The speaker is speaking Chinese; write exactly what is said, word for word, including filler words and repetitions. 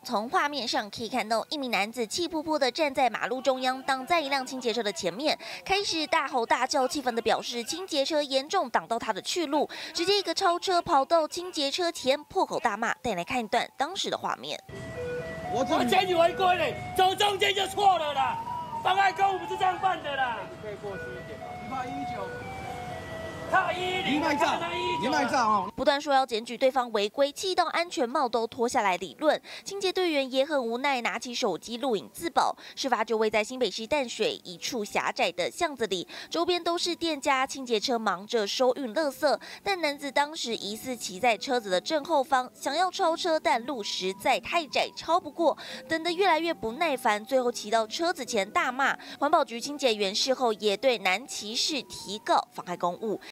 从画面上可以看到，一名男子气扑扑地站在马路中央，挡在一辆清洁车的前面，开始大吼大叫，气愤地表示清洁车严重挡到他的去路，直接一个超车跑到清洁车前，破口大骂。带来看一段当时的画面。 我我检举违规嘞，走中间就错了啦，妨碍公务不是这样办的啦。你可以过去一点啊，一百一十九。 靠一零，卖账，你卖账哦！ 不断说要检举对方违规，气到安全帽都脱下来理论。清洁队员也很无奈，拿起手机录影自保。事发就位在新北市淡水一处狭窄的巷子里，周边都是店家，清洁车忙着收运垃圾。但男子当时疑似骑在车子的正后方，想要超车，但路实在太窄，超不过。等得越来越不耐烦，最后骑到车子前大骂。环保局清洁员事后也对男骑士提告妨碍公务。